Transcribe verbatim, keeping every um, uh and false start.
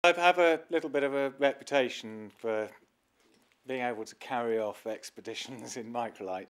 I have a little bit of a reputation for being able to carry off expeditions in microlight.